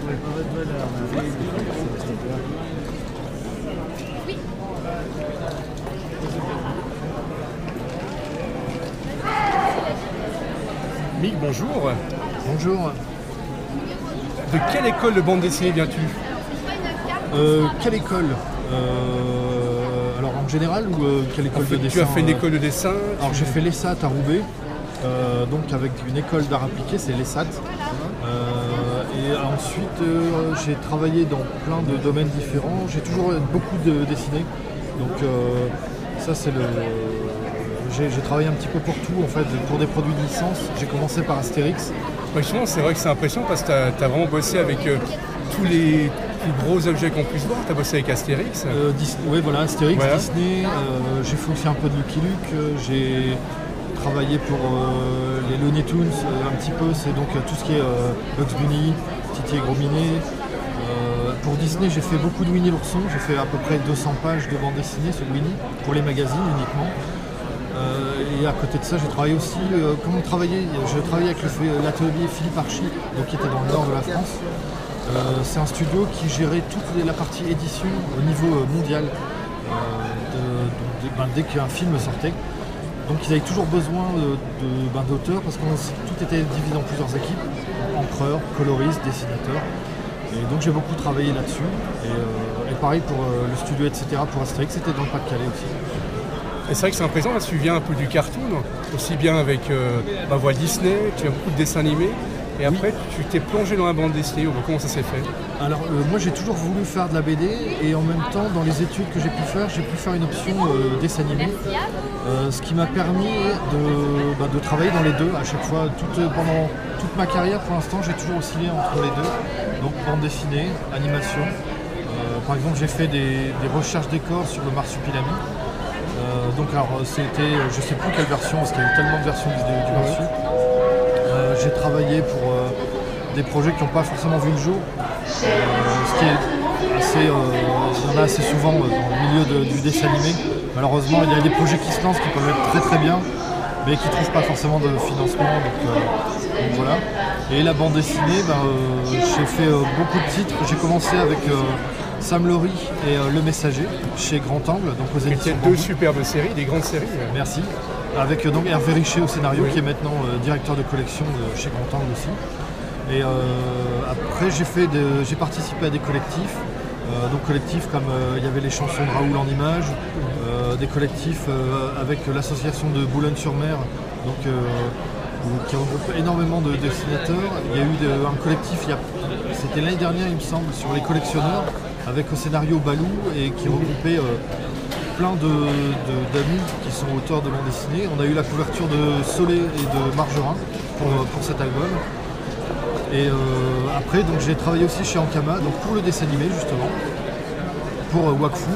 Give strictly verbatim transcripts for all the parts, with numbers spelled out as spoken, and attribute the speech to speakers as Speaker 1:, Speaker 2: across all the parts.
Speaker 1: Mick, bonjour.
Speaker 2: Bonjour.
Speaker 1: De quelle école de bande dessinée viens-tu?
Speaker 2: euh, Quelle école euh, Alors en général ou euh, quelle école
Speaker 1: en fait,
Speaker 2: de dessin?
Speaker 1: Tu as fait une école de dessin?
Speaker 2: Alors j'ai fait l'E S A T à Roubaix, euh, donc avec une école d'art appliqué, c'est l'E S A T. Euh, et ensuite euh, j'ai travaillé dans plein de domaines différents, j'ai toujours beaucoup de dessiné. Donc euh, ça c'est le... J'ai travaillé un petit peu pour tout en fait, pour des produits de licence. J'ai commencé par Astérix.
Speaker 1: Franchement, c'est vrai que c'est impressionnant parce que tu as vraiment bossé avec euh, tous les plus gros objets qu'on puisse voir. Tu as bossé avec Astérix.
Speaker 2: Euh, oui, voilà, Astérix,
Speaker 1: voilà.
Speaker 2: Disney. Euh, j'ai fait aussi un peu de Lucky Luke. Euh, j'ai travaillé pour euh, les Looney Tunes euh, un petit peu. C'est donc euh, tout ce qui est euh, Bugs Bunny, Titi et Gros Minet. Euh, pour Disney, j'ai fait beaucoup de Winnie l'ourson. J'ai fait à peu près deux cents pages de bande dessinée sur Winnie, pour les magazines uniquement. Euh, et à côté de ça, j'ai travaillé aussi, euh, comment travailler Je travaillais avec l'atelier Philippe Archy, donc qui était dans le nord de la France. Euh, c'est un studio qui gérait toute la partie édition au niveau mondial, euh, de, de, de, ben, dès qu'un film sortait. Donc ils avaient toujours besoin d'auteurs, de, de, ben, parce que tout était divisé en plusieurs équipes, encreurs, coloristes, dessinateurs. Et donc j'ai beaucoup travaillé là-dessus. Et, euh, et pareil pour euh, le studio, et cetera, pour Astérix, c'était dans le Pas-de-Calais aussi.
Speaker 1: Et c'est vrai que c'est impressionnant parce que tu viens un peu du cartoon, aussi bien avec euh, ma voix Disney, tu as beaucoup de dessins animés, et après oui. Tu t'es plongé dans la bande dessinée. Comment ça s'est fait?
Speaker 2: Alors euh, moi j'ai toujours voulu faire de la B D, et en même temps dans les études que j'ai pu faire, j'ai pu faire une option euh, dessin animé, euh, ce qui m'a permis de, bah, de travailler dans les deux à chaque fois. Toute, pendant toute ma carrière pour l'instant j'ai toujours oscillé entre les deux, donc bande dessinée, animation. Euh, par exemple j'ai fait des, des recherches décors sur le Marsupilami. Euh, donc alors c'était, je sais plus quelle version, parce qu'il y a eu tellement de versions du, du Marsu. Euh, j'ai travaillé pour euh, des projets qui n'ont pas forcément vu le jour, euh, ce qui est assez, euh, il y en a assez souvent euh, dans le milieu de, du dessin animé. Malheureusement, il y a des projets qui se lancent qui peuvent être très très bien, mais qui ne trouvent pas forcément de financement. Donc, euh, donc voilà. Et la bande dessinée, ben, euh, j'ai fait euh, beaucoup de titres. J'ai commencé avec euh, Sam Laurie et euh, Le Messager chez Grand Angle, donc aux éditions.
Speaker 1: Deux superbes séries, des grandes séries.
Speaker 2: Merci. Avec euh, donc Hervé Richer au scénario, oui. Qui est maintenant euh, directeur de collection de, chez Grand Angle aussi. Et euh, après j'ai fait de, j'ai participé à des collectifs, euh, donc collectifs comme euh, il y avait les chansons de Raoul en images, euh, des collectifs euh, avec l'association de Boulogne-sur-Mer, donc euh, qui regroupe énormément de dessinateurs. Il y a eu de, un collectif, il y a, c'était l'année dernière il me semble, sur les collectionneurs, avec au scénario Balou, et qui regroupait euh, plein de, de, d'amis qui sont auteurs de bande dessinée. On a eu la couverture de Solé et de Margerin pour, pour cet album. Et euh, après, donc, j'ai travaillé aussi chez Ankama, donc pour le dessin animé justement, pour euh, Wakfu.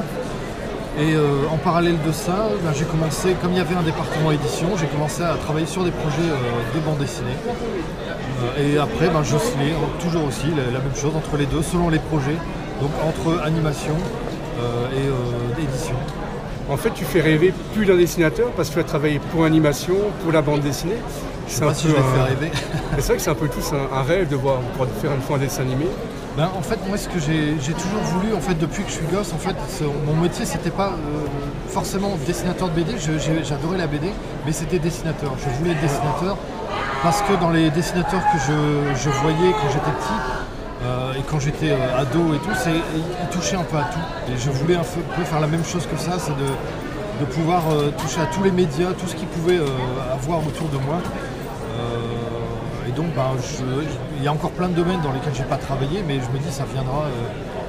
Speaker 2: Et euh, en parallèle de ça, ben, j'ai commencé, comme il y avait un département édition, j'ai commencé à travailler sur des projets euh, de bande dessinée. Euh, et après, ben, j'oscillais toujours aussi la, la même chose entre les deux, selon les projets, donc entre animation euh, et euh, édition.
Speaker 1: En fait, tu fais rêver plus d'un dessinateur parce que tu as travaillé pour l'animation, pour la bande dessinée.
Speaker 2: Je sais pas si je vais
Speaker 1: un...
Speaker 2: faire rêver.
Speaker 1: C'est vrai que c'est un peu tous un, un rêve de voir, de faire une fois un dessin animé.
Speaker 2: Ben, en fait, moi, ce que j'ai, j'ai toujours voulu, en fait, depuis que je suis gosse, en fait, mon métier, c'était pas euh, forcément dessinateur de B D. Je, j'ai, j'adorais la B D, mais c'était dessinateur. Je voulais être dessinateur parce que dans les dessinateurs que je, je voyais quand j'étais petit, Euh, et quand j'étais euh, ado et tout, c'est, il touchait un peu à tout. Et je voulais un peu faire la même chose que ça, c'est de, de pouvoir euh, toucher à tous les médias, tout ce qu'ils pouvaient euh, avoir autour de moi. Euh, et donc, ben, je, il y a encore plein de domaines dans lesquels je n'ai pas travaillé, mais je me dis ça viendra. Euh,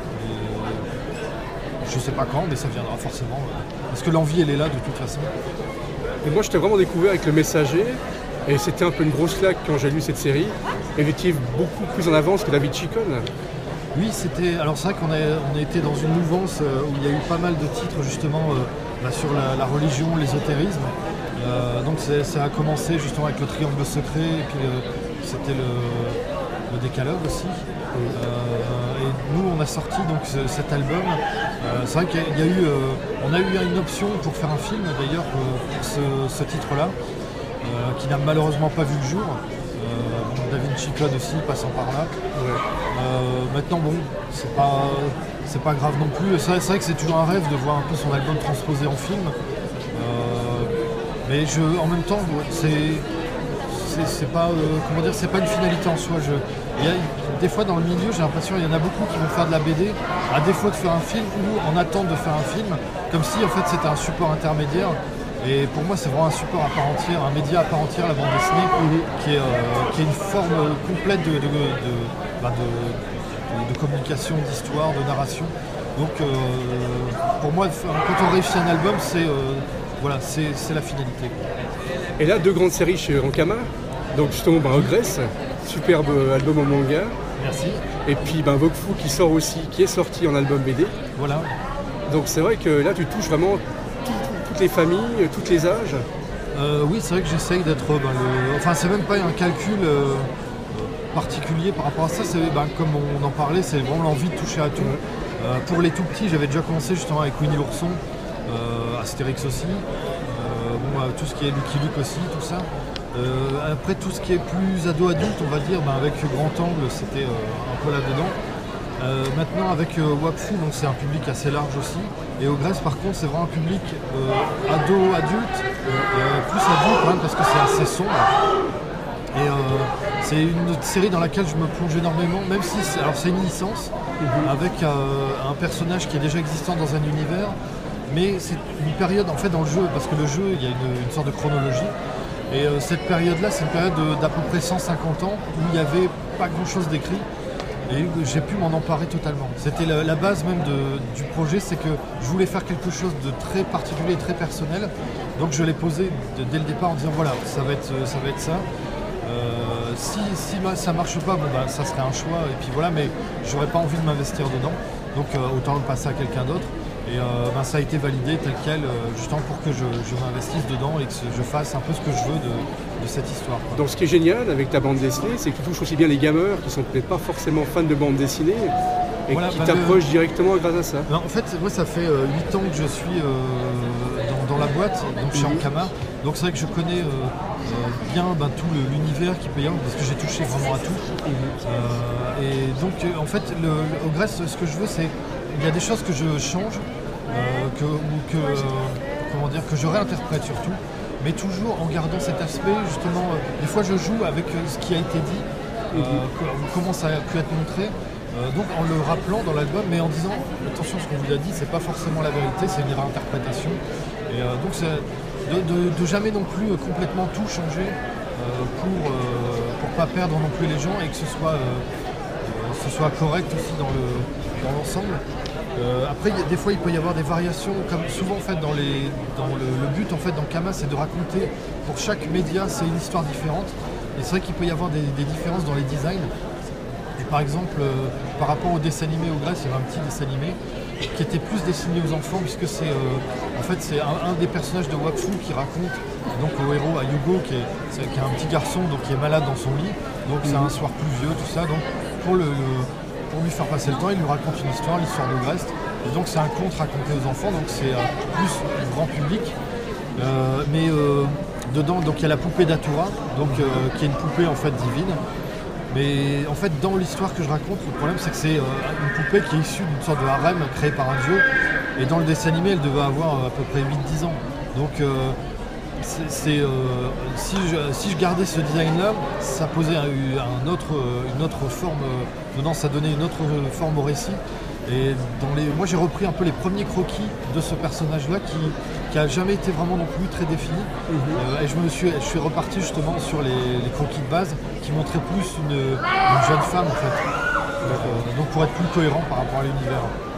Speaker 2: je ne sais pas quand, mais ça viendra forcément. Euh, parce que l'envie, elle est là de toute façon.
Speaker 1: Et moi, je t'ai vraiment découvert avec Le Messager. Et c'était un peu une grosse claque quand j'ai lu cette série. Elle était beaucoup plus en avance que David Chicone.
Speaker 2: Oui, c'était. Alors c'est vrai qu'on a, on a été dans une mouvance où il y a eu pas mal de titres justement euh, bah, sur la, la religion, l'ésotérisme. Euh, donc ça a commencé justement avec le Triangle secret, et puis le, c'était le, le Décalogue aussi. Euh, et nous, on a sorti donc ce, cet album. Euh, c'est vrai qu'il y a, il y a eu, euh, on a eu une option pour faire un film d'ailleurs pour, pour ce, ce titre-là. Euh, qui n'a malheureusement pas vu le jour. Euh, bon, David Chicone aussi, passant par là. Ouais. Euh, bah, maintenant bon, c'est pas, c'est pas grave non plus. C'est vrai, c'est vrai que c'est toujours un rêve de voir un peu son album transposé en film. Euh, mais je, en même temps, c'est, c'est, c'est pas, euh, comment dire, c'est pas une finalité en soi. Je, il y a, des fois dans le milieu, j'ai l'impression qu'il y en a beaucoup qui vont faire de la B D à défaut de faire un film ou en attente de faire un film, comme si en fait c'était un support intermédiaire. Et pour moi, c'est vraiment un support à part entière, un média à part entière, la bande dessinée, qui est, euh, qui est une forme complète de, de, de, bah de, de, de communication, d'histoire, de narration. Donc, euh, pour moi, quand on réussit un album, c'est euh, voilà, c'est, c'est la finalité.
Speaker 1: Et là, deux grandes séries chez Ankama. Donc justement, bah, Ogress, superbe album en manga.
Speaker 2: Merci.
Speaker 1: Et puis bah, Wokfu qui sort aussi, qui est sorti en album B D.
Speaker 2: Voilà.
Speaker 1: Donc c'est vrai que là, tu touches vraiment toutes les familles, tous les âges.
Speaker 2: euh, Oui, c'est vrai que j'essaye d'être... Ben, le... Enfin, c'est même pas un calcul euh, particulier par rapport à ça. C'est, ben, comme on en parlait, c'est vraiment l'envie de toucher à tout. Ouais. Euh, pour les tout petits, j'avais déjà commencé justement avec Winnie l'ourson, euh, Astérix aussi, euh, bon, euh, tout ce qui est Lucky Luke aussi, tout ça. Euh, après, tout ce qui est plus ado-adulte, on va dire, ben, avec Grand Angle, c'était euh, un peu là-dedans. Euh, maintenant avec euh, Wapfu, donc c'est un public assez large aussi. Et Ogress par contre c'est vraiment un public euh, ado-adulte, euh, plus adulte quand même parce que c'est assez sombre. Et euh, c'est une série dans laquelle je me plonge énormément, même si c'est, alors c'est une licence, mm-hmm. avec euh, un personnage qui est déjà existant dans un univers, mais c'est une période en fait dans le jeu, parce que le jeu il y a une, une sorte de chronologie. Et euh, cette période-là, c'est une période de, d'à peu près cent cinquante ans où il n'y avait pas grand-chose d'écrit. Et j'ai pu m'en emparer totalement. C'était la, la base même de, du projet, c'est que je voulais faire quelque chose de très particulier et très personnel. Donc je l'ai posé de, dès le départ en disant voilà, ça va être ça. Va être ça. Euh, si si ma, ça marche pas, bon, bah, ça serait un choix. Et puis voilà, mais j'aurais pas envie de m'investir dedans. Donc euh, autant le passer à quelqu'un d'autre. Et euh, ben, ça a été validé tel quel, euh, justement pour que je, je m'investisse dedans et que je fasse un peu ce que je veux de, de cette histoire. Quoi.
Speaker 1: Donc ce qui est génial avec ta bande dessinée, c'est que tu touches aussi bien les gamers qui sont peut-être pas forcément fans de bande dessinée et voilà, qui bah, t'approchent le... directement grâce à ça.
Speaker 2: Ben, en fait, moi ça fait euh, huit ans que je suis euh, dans, dans la boîte, donc chez Ankama. Donc c'est vrai que je connais euh, euh, bien ben, tout le, l'univers qu'il peut y avoir, parce que j'ai touché vraiment à tout. Euh, et donc euh, en fait, le, le, au Grèce, ce que je veux, c'est il y a des choses que je change, euh, que, ou que, euh, comment dire, que je réinterprète surtout, mais toujours en gardant cet aspect, justement, euh, des fois je joue avec euh, ce qui a été dit, euh, mm-hmm. comment ça a pu être montré, euh, donc en le rappelant dans l'album, mais en disant, attention, ce qu'on vous a dit, c'est pas forcément la vérité, c'est une réinterprétation, et euh, donc c'est de, de, de jamais non plus euh, complètement tout changer, euh, pour euh, pour pas perdre non plus les gens, et que ce soit, euh, euh, ce soit correct aussi dans le dans l'ensemble. Euh, après, y a, des fois, il peut y avoir des variations, comme souvent en fait dans les, dans le, le but en fait dans Kama, c'est de raconter pour chaque média, c'est une histoire différente. Et c'est vrai qu'il peut y avoir des, des différences dans les designs. Et par exemple, euh, par rapport au dessin animé au Grèce, il y avait un petit dessin animé qui était plus destiné aux enfants, puisque c'est euh, en fait c'est un, un des personnages de Wapfu qui raconte donc au héros, à Yugo, qui est, c'est, qui est un petit garçon donc qui est malade dans son lit. Donc c'est un soir pluvieux, tout ça. Donc pour le, le Pour lui faire passer le temps, il lui raconte une histoire, l'histoire de Grest. Et donc c'est un conte raconté aux enfants, donc c'est euh, plus grand public. Euh, mais euh, dedans, donc il y a la poupée d'Atura, donc euh, qui est une poupée en fait divine. Mais en fait, dans l'histoire que je raconte, le problème c'est que c'est euh, une poupée qui est issue d'une sorte de harem créé par un dieu. Et dans le dessin animé, elle devait avoir euh, à peu près huit dix ans. Donc euh, c'est, c'est, euh, si, je, si je gardais ce design-là, ça posait un, un autre, une autre forme. Euh, dedans, ça donnait une autre forme au récit. Et dans les, moi, j'ai repris un peu les premiers croquis de ce personnage-là qui qui a jamais été vraiment non plus très défini. Mmh. Euh, et je me suis, je suis reparti justement sur les, les croquis de base qui montraient plus une, une jeune femme en fait. Donc, euh, donc pour être plus cohérent par rapport à l'univers.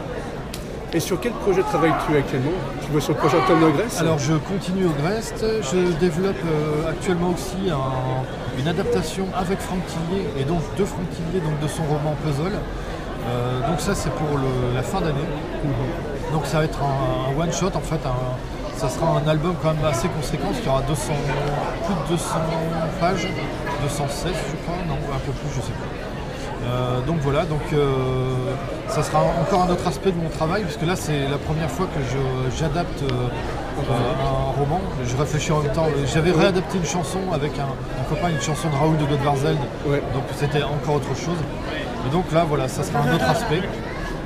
Speaker 1: Et sur quel projet travailles-tu actuellement? Tu vois sur le projet Tom de Grèce?
Speaker 2: Alors je continue au Grèce, je développe euh, actuellement aussi un, une adaptation avec Franck Tillier, et donc de Franck Tillier, donc de son roman Puzzle. Euh, donc ça c'est pour le, la fin d'année. Mmh. Donc ça va être un, un one shot en fait, un, ça sera un album quand même assez conséquent, parce qu'il y aura deux cents, plus de deux cents pages, deux cent seize je crois, non un peu plus je sais pas. Euh, donc voilà, donc euh, ça sera encore un autre aspect de mon travail, puisque là c'est la première fois que je- j'adapte euh, euh, un roman. Je réfléchis en même temps. J'avais réadapté une chanson avec un, un copain, une chanson de Raoul de Godvarzeld,
Speaker 1: Ouais.
Speaker 2: donc c'était encore autre chose. Et donc là voilà, ça sera un autre aspect.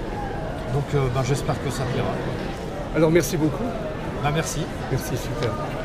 Speaker 2: Donc euh, ben, j'espère que ça plaira.
Speaker 1: Alors merci beaucoup.
Speaker 2: Ben, merci.
Speaker 1: Merci, super.